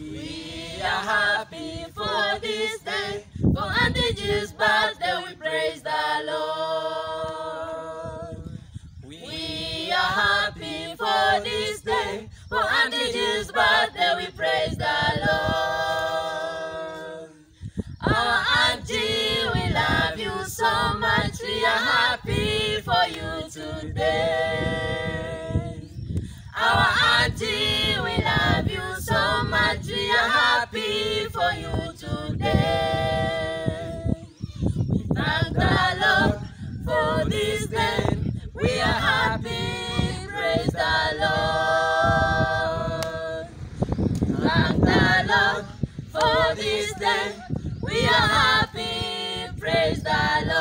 We are happy for this day, for Auntie Jill's birthday, we praise the Lord. We are happy for this day, for Auntie Jill's birthday, we praise the Lord. Our auntie, we love you so much, we are happy for you today. Our auntie, we love you so much, we are happy for you today. We thank the Lord for this day, we are happy, praise the Lord. Thank the Lord for this day, we are happy, praise the Lord.